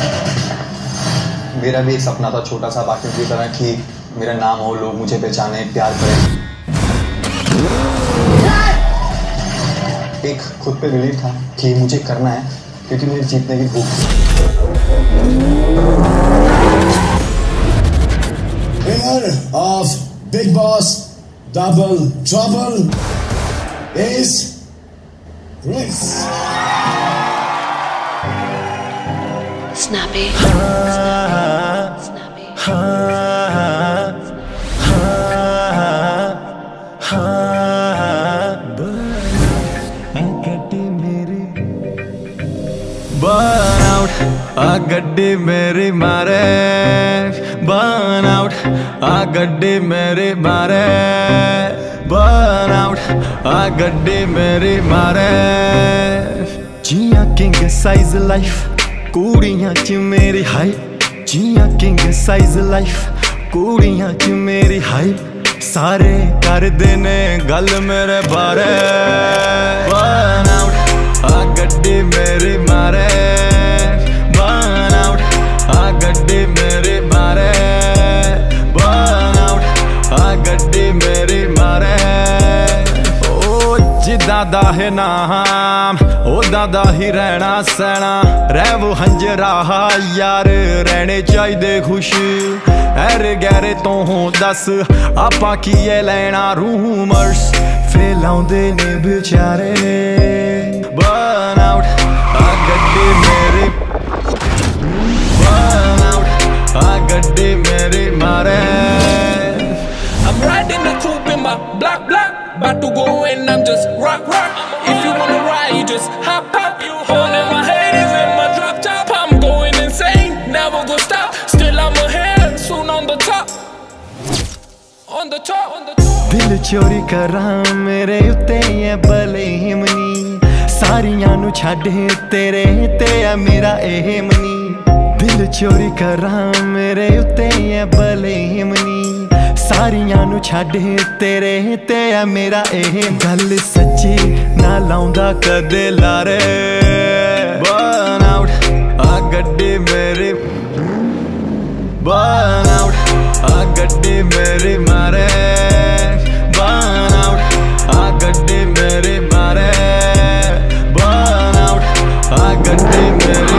मेरा भी एक सपना था छोटा सा बाकियों की तरह कि मेरा नाम हो, लोग मुझे पहचाने, प्यार करें। एक खुद पे बिलीव था कि मुझे करना है क्योंकि मुझे जीतने की भूख थी। Winner of Bigg Boss Double Trouble is Chris. Snappy. Burn out, गड्डी मेरी मारे। Burn out, गड्डी मेरी मारे। Burn out, गड्डी मेरी मारे। जियां किंग साइज लाइफ कुड़ियां च मेरी हाई। जियां किंग साइज लाइफ कुड़ियां च मेरी हाई। सारे करदे ने गल मेरे बारे। Burn out, गड्डी मेरी मारे। Burn out, गड्डी मेरी मारे। Burn out, गड्डी मेरी मारे। ओ जिदा दा है नाम ओदा दा ही रहना सहना। रह वो हंजरा यार रहने चाहिए खुश। ऐरे गैरे तो हो दस आपां कीए लेना रूमर्स फैलाउंदे ने बेचारे। Burn out, गड्डी मेरी। Burn out, गड्डी मेरी मारे। I'm riding the coupe in my black, about to go and I'm just rock. If you wanna ride, you just hop. All in my head is in my drop top. I'm going insane, never go stop. Still I'm ahead, soon on the top. On the top, on the top. दिल चोरी करा मेरे उत्ते है बलेमनी। सारियां नु छाड़े तेरे ते है मेरा एम नी। दिल चोरी करा मेरे उत्ते है बलेमनी। सारियां नु छाड़े तेरे ते है मेरा एम। गल सच्ची ना लाउंदा कदे लारे। Burn out, गड्डी मेरी। Burn out, गड्डी मेरी मारे। Burn out, गड्डी मेरी मारे। Burn out, गड्डी मेरी